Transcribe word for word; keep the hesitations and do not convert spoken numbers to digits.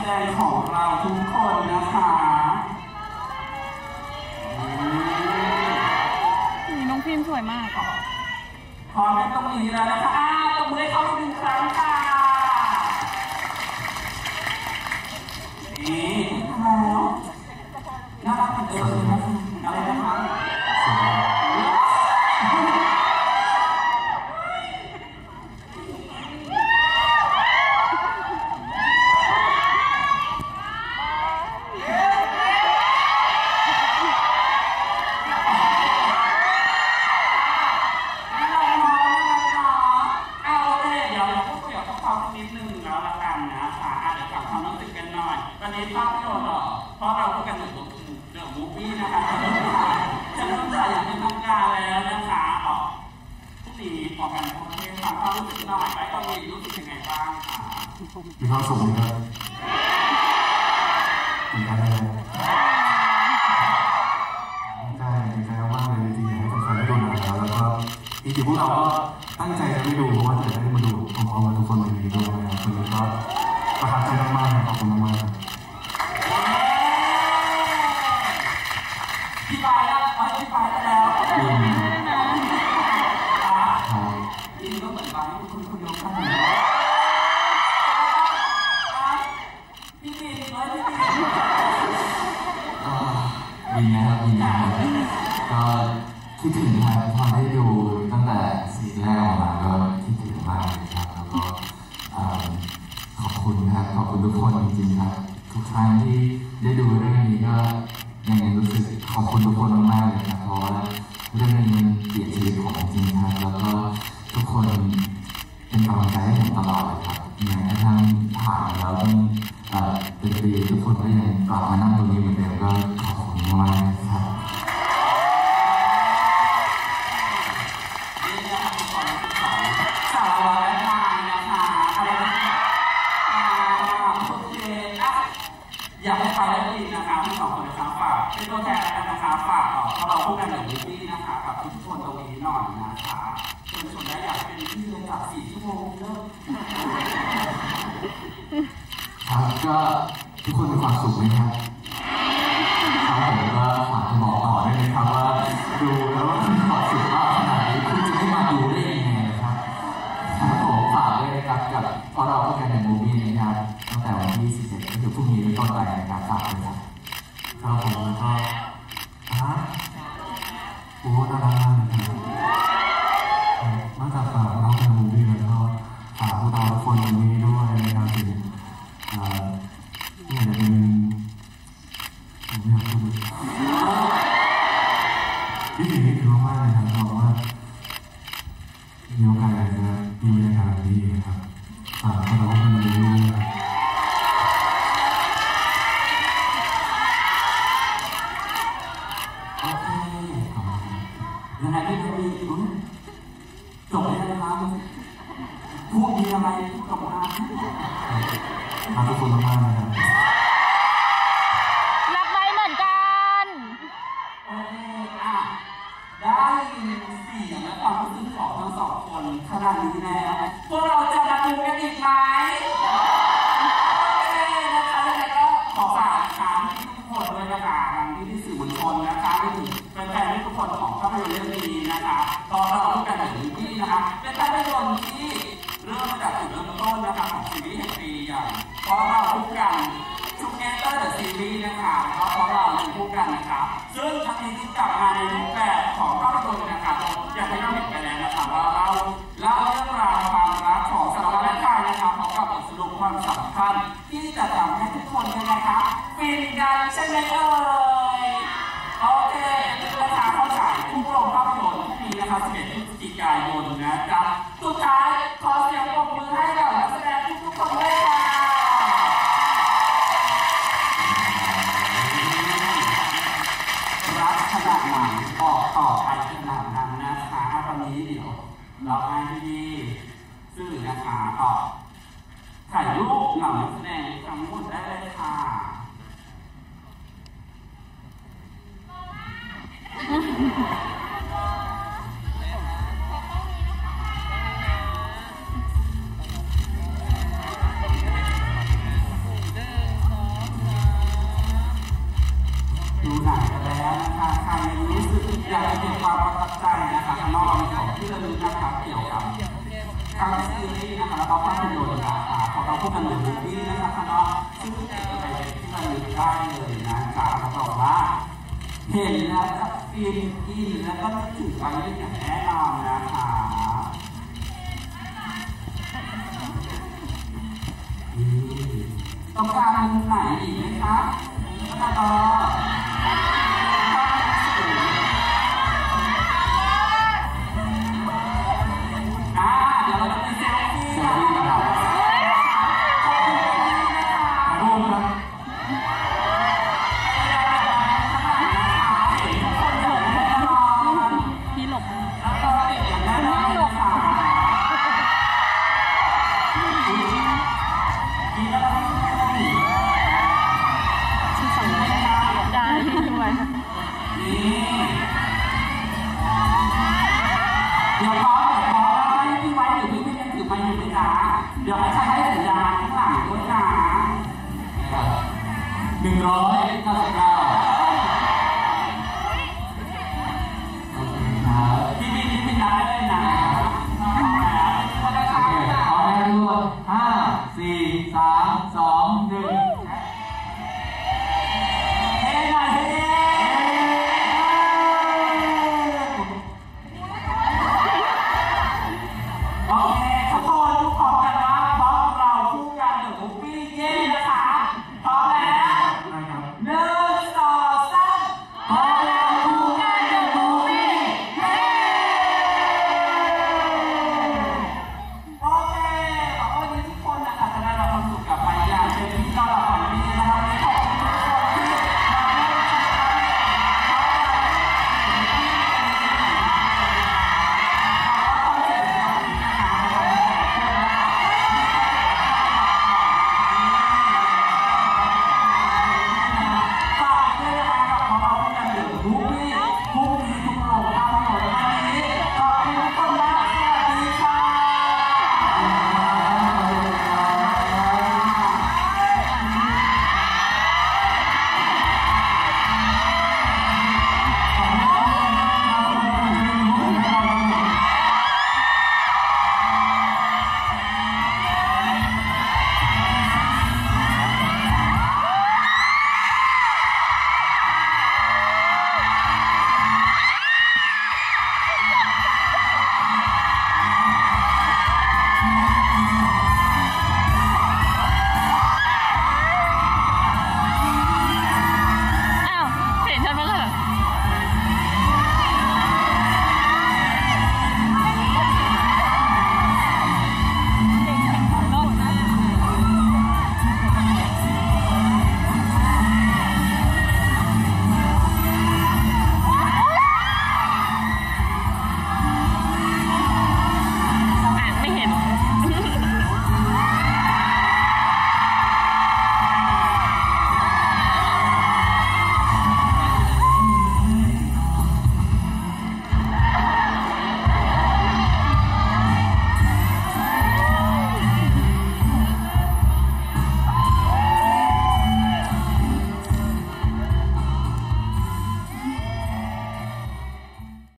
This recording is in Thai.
ดงของเราทุกคนนะคะน้องพิมพ์สวยมากพร้อมกันตรงนี้แล้วนะคะอ้าวตบมือให้เขาอีกหนึ่งครั้งค่ะนี่แล้วน่ารักเหมือนเดิมเลยนะคะอะไรนะคะวันนี้ภาพยนตร์เพราะเราพูดกันถึงเรื่องมูฟวี่นะคะจะเริ่มถ่ายอย่างเป็นทางการแล้วนะคะออกทุกทีออกกันในประเทศฟังความรู้สึกหน่อยไปก็มีรู้สึกยังไงบ้างคะมีความสุขครับเหมือนกันเลยใช่ใช่มากเลยจริงๆให้แฟนๆได้ดูหนังแล้วแล้วก็จริงๆพวกเราก็ตั้งใจจะไม่ดูเพราะว่าจะได้มาดูพร้อมๆกันทุกคนในนี้ด้วยนะครับวันนี้ก็ประทับใจมากๆขอบคุณมากๆพี่ปายแล้วพี่ปายแล้วอืมอินก็เหมือนปายคุณคุณยกกันพี่ปีนเลยพี่ปีนดีนะครับดีนะครับก็คิดถึงครับพอได้ดูตั้งแต่ซีแรกออกมาก็คิดถึงมากเลยครับแล้วก็ขอบคุณครับขอบคุณทุกคนจริงๆครับทุกครั้งที่ได้ดูเรื่องนี้ก็ยังรู้สึกขอบคุณทุกคนมากๆเลยครับเพราะว่าเรื่องนี้มันเปลี่ยนชีวิตผมจริงครับแล้วก็ทุกคนเป็นกำลังใจให้ผมตลอดเลยครับแม้กระทั่งผ่านแล้วต้องเป็นปีทุกคนก็ยังกลับมานั่งตรงนี้เหมือนเดิมก็ขอบคุณมากๆครับสาวร้อยนายนะคะอะไรนะคะโอเคอ่ะอยากให้ไปได้ดีนะคะทั้งสองคนนะคะฝากเป็นตัวแทนกันนะคะฝากต่อเพราะเราพูดกันอย่างดีๆนะคะกับทุกคนตรงนี้หน่อยนะคะเชิญชวนได้อยากเป็นที่เลยจากสี่ชั่วโมงเลิกครับก็ทุกคนมีความสุขไหมครับครับผมก็ฝากจะบอกต่อได้ไหมครับว่าดูแล้วว่ามีความสุขมากขนาดนี้คุณจะไม่มาดูได้ยังไงครับครับผมฝากด้วยนะครับกับพอเราพูดกันในมูฟี่นะครับตั้งแต่วันที่สิบเจ็ดก็คือพรุ่งนี้เป็นต้นไปนะครับฝากด้วยครับครับผมแล้วก็ฮะโอ้น่ารักมากเลยครับมาจากฝากเราในมูฟี่แล้วก็ฝากพวกเราทุกคนวันนี้ด้วยนะครับถึงนี่อาจจะเป็นผมอยากพูดที่สิ่งนี้ถือว่ามากเลยครับเพราะว่ามีโอกาสจะมีบรรยากาศดีนะครับฝากพวกเราคนนี้ด้วยโอเคยังไงพี่ดีจบเลยนะครับพูดมีอะไรจบมาขอบคุณมากนะครับรักไว้เหมือนกันโอเคอ่ะได้ยินเสียงและความรู้สึกของทั้งสองคนขนาดนี้แล้วพวกเราจะมาดูกันอีกไหมโอเคนะคะแล้วก็ขอฝากถามทุกคนด้วยนะคะทางที่สื่อมวลชนนะคะรวมถึงแฟนๆทุกคนของภาพยนตร์เรื่องนี้นะคะตอนเราพูดกันถึงที่นะคะเป็นภาพยนตร์ที่เริ่มมาจากจุดเริ่มต้นนะคะของซีรีส์แห่งปีอย่างเพราะเราพูดกันทุกเอเตอร์เดอะซีรีส์นะคะเพราะเราเป็นพูดกันนะคะซึ่งครั้งนี้ที่กลับมาในรูปแบบของภาพยนตร์นะคะอย่างที่เราเห็นไปแล้วนะคะว่าเราเล่าเรื่องราวความรักของสารวัตรและกายนะคะพร้อมกับบทสรุปความสัมพันธ์ที่จะทำให้ทุกคนเนี่ยนะคะฟินกันใช่ไหมเอ่ยโอเคนะคะเข้าฉายทุกโรงภาพยนตร์ที่มีนะคะสิบเอ็ดพฤศจิกายนนะจ๊ะสุดท้ายขอเสียงปรบมือให้กับนักแสดงทุกๆคนด้วยค่ะรักขนาดไหนบอกต่อไปขนาดนั้นนะคะตอนนี้เดี๋ยวเราให้พี่สื่อนะคะต่อถ่ายรูปเหล่านักแสดงทั้งหมดได้เลยค่ะที่เราดูนะครับเกี่ยวกับทั้งซีรีส์นะคะแล้วก็ภาพยนตร์นะคะของเราพูดกันเหมือนมูฟวี่นะคะเนาะซึ่งเก็บไปที่เราดูได้เลยนะจ๊ะเขาบอกว่าเห็นแล้วจะฟินอินแล้วก็ถึงไปได้อย่างแน่นอนนะคะต้องการมุมไหนอีกไหมคะก็ต่อเดี๋ยวเราจะเป็นเซลฟี่นะครับรูปครับพี่หลบแล้วก็ติดอย่างนั้นนะคะกินแล้วก็ชื่อสั่งได้ได้ด้วยนี่เดี๋ยวพร้อมเดี๋ยวพร้อมแล้วให้พี่ไว้หรือพี่ไม่ยังถือไมค์อยู่ไหมจ๊ะเดี๋ยวให้ใช้ให้สัญญาณข้างหลังด้วยนะหนึ่งร้อยเก้าสิบเก้าโอเคครับพี่พี่พี่นับได้เลยนะโอเคเอาแม่รวดห้าสี่สามสอง